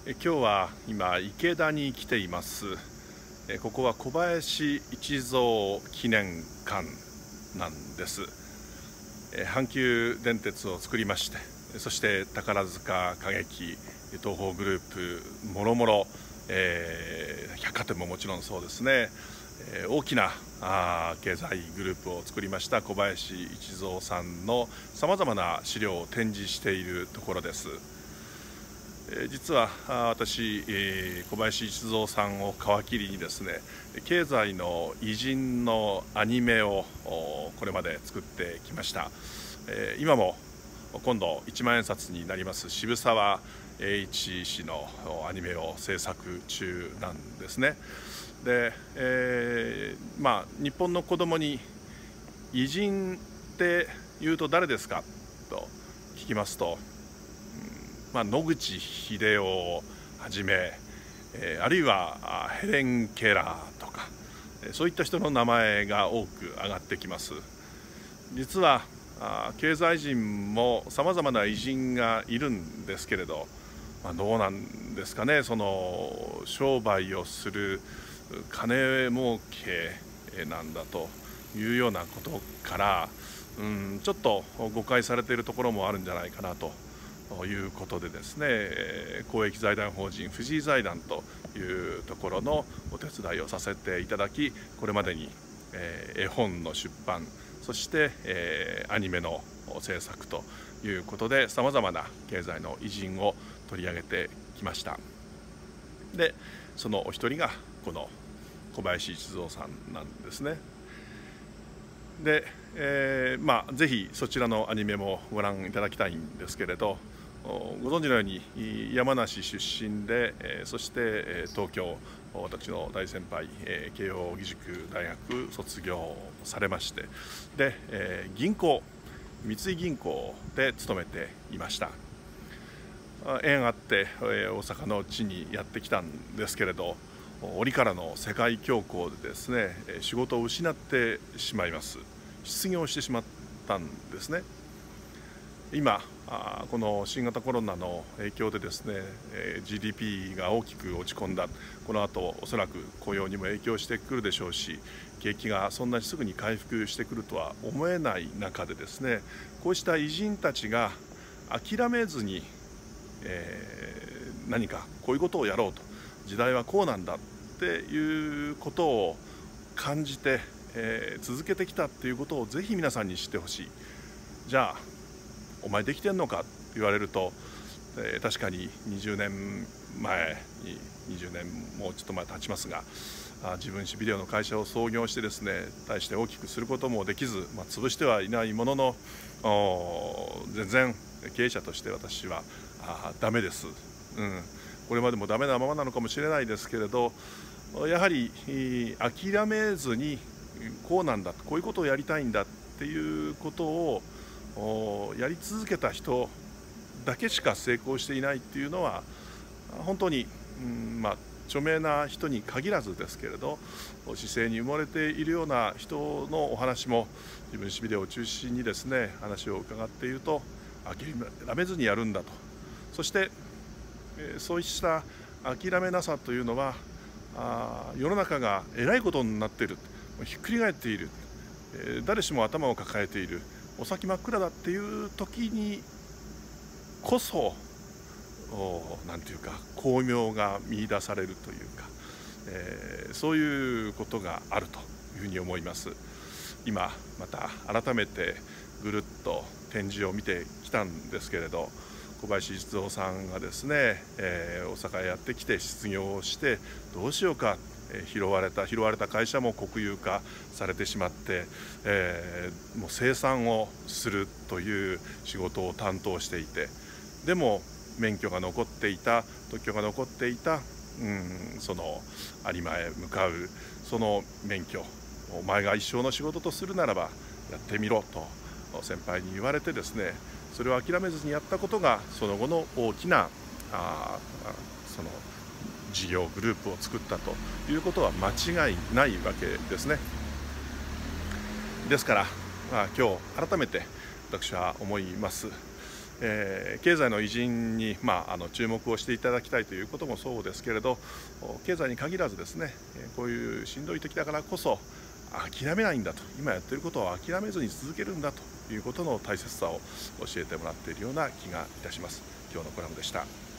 今日は今池田に来ています。ここは小林一三記念館なんです。阪急電鉄を作りまして、そして宝塚歌劇、東宝グループもろもろ、百貨店ももちろんそうですね、大きな経済グループを作りました小林一三さんのさまざまな資料を展示しているところです。実は私、小林一三さんを皮切りにですね、経済の偉人のアニメをこれまで作ってきました。今も今度1万円札になります渋沢栄一氏のアニメを制作中なんですね。で、日本の子供に偉人って言うと誰ですかと聞きますと、野口英世をはじめ、あるいはヘレン・ケラーとか、そういった人の名前が多く上がってきます。実は経済人もさまざまな偉人がいるんですけれど、どうなんですかね、その商売をする金儲けなんだというようなことから、ちょっと誤解されているところもあるんじゃないかなということでですね、公益財団法人藤井財団というところのお手伝いをさせていただき、これまでに絵本の出版、そしてアニメの制作ということでさまざまな経済の偉人を取り上げてきました。でそのお一人がこの小林一三さんなんですね。で、ぜひそちらのアニメもご覧いただきたいんですけれど、ご存知のように山梨出身で、そして東京、私の大先輩、慶應義塾大学卒業されまして、で、銀行、三井銀行で勤めていました。縁あって、大阪の地にやってきたんですけれど、折からの世界恐慌でですね、仕事を失ってしまいます。失業してしまったんですね。今この新型コロナの影響でですね、GDP が大きく落ち込んだ。この後おそらく雇用にも影響してくるでしょうし、景気がそんなにすぐに回復してくるとは思えない中でですね、こうした偉人たちが諦めずに、何かこういうことをやろうと、時代はこうなんだっていうことを感じて、続けてきたっていうことをぜひ皆さんに知ってほしい。じゃあお前できてんのかって言われると、確かに20年前に20年もうちょっと前経ちますが、自分史ビデオの会社を創業してですね、大して大きくすることもできず、潰してはいないものの、全然経営者として私はダメです。これまでもダメなままなのかもしれないですけれど、やはり諦めずにこうなんだ、こういうことをやりたいんだっていうことをやり続けた人だけしか成功していないっていうのは、本当に、著名な人に限らずですけれど、市井に埋もれているような人のお話も自分史ビデオを中心にですね、話を伺っていると、諦めずにやるんだと。そしてそうした諦めなさというのは、世の中がえらいことになっている、ひっくり返っている、誰しも頭を抱えている、お先真っ暗だっていう時にこそ、なんていうか光明が見出されるというか、そういうことがあるというふうに思います。今また改めてぐるっと展示を見てきたんですけれど、小林一三さんがですね、大阪へやってきて失業をして、どうしようか、拾われた会社も国有化されてしまって、もう生産をするという仕事を担当していて、でも免許が残っていた、特許が残っていた、その有馬へ向かうその免許、お前が一生の仕事とするならばやってみろと先輩に言われてですね、それを諦めずにやったことがその後の大きなその事業グループを作ったということは間違いないわけですね。ですから、今日改めて私は思います。 経済の偉人に、注目をしていただきたいということもそうですけれど、経済に限らずですね、こういうしんどい時だからこそ諦めないんだと、今やっていることを諦めずに続けるんだということの大切さを教えてもらっているような気がいたします。今日のコラムでした。